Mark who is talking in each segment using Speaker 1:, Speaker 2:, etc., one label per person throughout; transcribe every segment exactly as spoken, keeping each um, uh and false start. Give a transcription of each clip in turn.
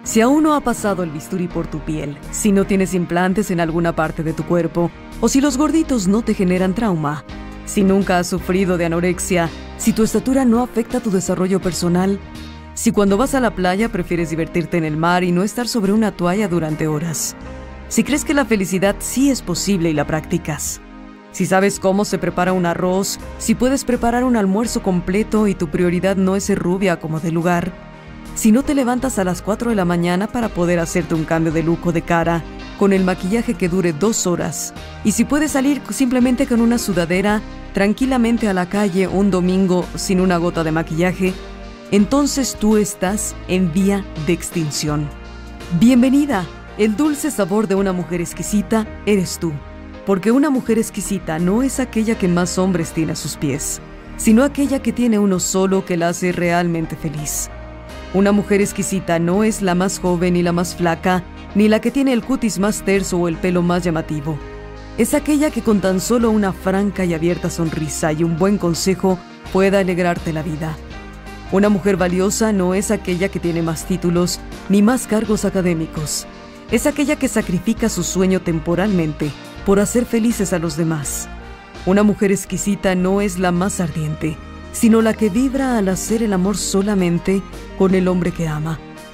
Speaker 1: Si aún no ha pasado el bisturí por tu piel, si no tienes implantes en alguna parte de tu cuerpo, o si los gorditos no te generan trauma, si nunca has sufrido de anorexia, si tu estatura no afecta tu desarrollo personal, si cuando vas a la playa prefieres divertirte en el mar y no estar sobre una toalla durante horas, si crees que la felicidad sí es posible y la practicas, si sabes cómo se prepara un arroz, si puedes preparar un almuerzo completo y tu prioridad no es ser rubia como de lugar, si no te levantas a las cuatro de la mañana para poder hacerte un cambio de look o de cara, con el maquillaje que dure dos horas, y si puedes salir simplemente con una sudadera tranquilamente a la calle un domingo sin una gota de maquillaje, entonces tú estás en vía de extinción. Bienvenida, el dulce sabor de una mujer exquisita eres tú, porque una mujer exquisita no es aquella que más hombres tiene a sus pies, sino aquella que tiene uno solo que la hace realmente feliz. Una mujer exquisita no es la más joven ni la más flaca, ni la que tiene el cutis más terso o el pelo más llamativo. Es aquella que con tan solo una franca y abierta sonrisa y un buen consejo pueda alegrarte la vida. Una mujer valiosa no es aquella que tiene más títulos ni más cargos académicos. Es aquella que sacrifica su sueño temporalmente por hacer felices a los demás. Una mujer exquisita no es la más ardiente, sino la que vibra al hacer el amor solamente con el hombre que ama.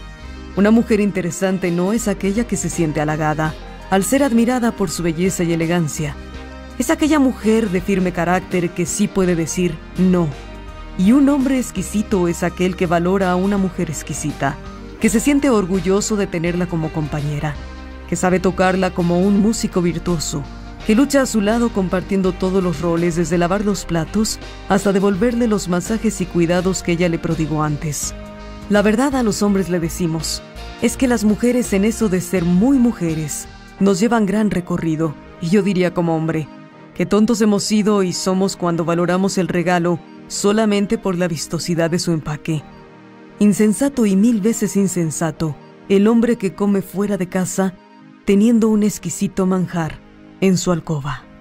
Speaker 1: Una mujer interesante no es aquella que se siente halagada al ser admirada por su belleza y elegancia. Es aquella mujer de firme carácter que sí puede decir no. Y un hombre exquisito es aquel que valora a una mujer exquisita, que se siente orgulloso de tenerla como compañera, que sabe tocarla como un músico virtuoso, que lucha a su lado compartiendo todos los roles, desde lavar los platos hasta devolverle los masajes y cuidados que ella le prodigó antes. La verdad a los hombres le decimos, es que las mujeres en eso de ser muy mujeres nos llevan gran recorrido, y yo diría como hombre, que tontos hemos sido y somos cuando valoramos el regalo solamente por la vistosidad de su empaque. Insensato y mil veces insensato, el hombre que come fuera de casa teniendo un exquisito manjar en su alcoba.